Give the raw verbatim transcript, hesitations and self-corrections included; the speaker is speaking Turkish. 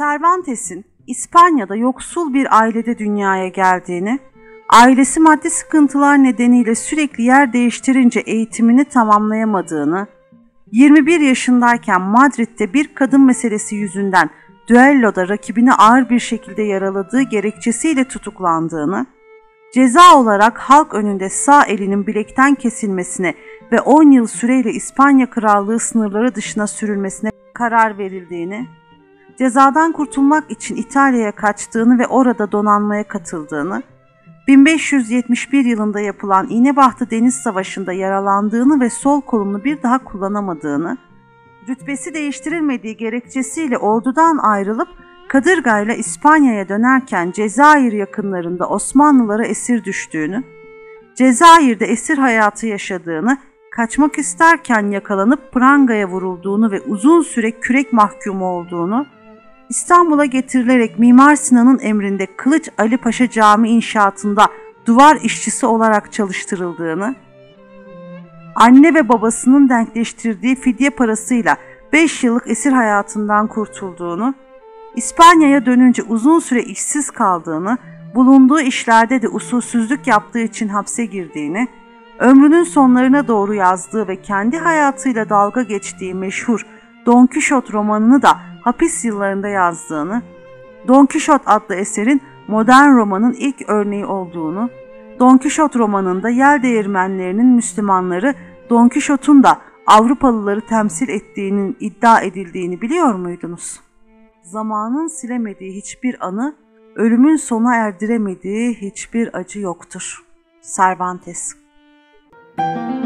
Cervantes'in İspanya'da yoksul bir ailede dünyaya geldiğini, ailesi maddi sıkıntılar nedeniyle sürekli yer değiştirince eğitimini tamamlayamadığını, yirmi bir yaşındayken Madrid'de bir kadın meselesi yüzünden düelloda rakibini ağır bir şekilde yaraladığı gerekçesiyle tutuklandığını, ceza olarak halk önünde sağ elinin bilekten kesilmesine ve on yıl süreyle İspanya Krallığı sınırları dışına sürülmesine karar verildiğini, cezadan kurtulmak için İtalya'ya kaçtığını ve orada donanmaya katıldığını, bin beş yüz yetmiş bir yılında yapılan İğnebahtı Deniz Savaşı'nda yaralandığını ve sol kolunu bir daha kullanamadığını, rütbesi değiştirilmediği gerekçesiyle ordudan ayrılıp kadırgayla İspanya'ya dönerken Cezayir yakınlarında Osmanlılara esir düştüğünü, Cezayir'de esir hayatı yaşadığını, kaçmak isterken yakalanıp prangaya vurulduğunu ve uzun süre kürek mahkumu olduğunu, İstanbul'a getirilerek Mimar Sinan'ın emrinde Kılıç Ali Paşa Camii inşaatında duvar işçisi olarak çalıştırıldığını, anne ve babasının denkleştirdiği fidye parasıyla beş yıllık esir hayatından kurtulduğunu, İspanya'ya dönünce uzun süre işsiz kaldığını, bulunduğu işlerde de usulsüzlük yaptığı için hapse girdiğini, ömrünün sonlarına doğru yazdığı ve kendi hayatıyla dalga geçtiği meşhur Don Kişot romanını da hapis yıllarında yazdığını, Don Kişot adlı eserin modern romanın ilk örneği olduğunu, Don Kişot romanında yel değirmenlerinin Müslümanları, Don Kişot'un da Avrupalıları temsil ettiğinin iddia edildiğini biliyor muydunuz? Zamanın silemediği hiçbir anı, ölümün sona erdiremediği hiçbir acı yoktur. Cervantes.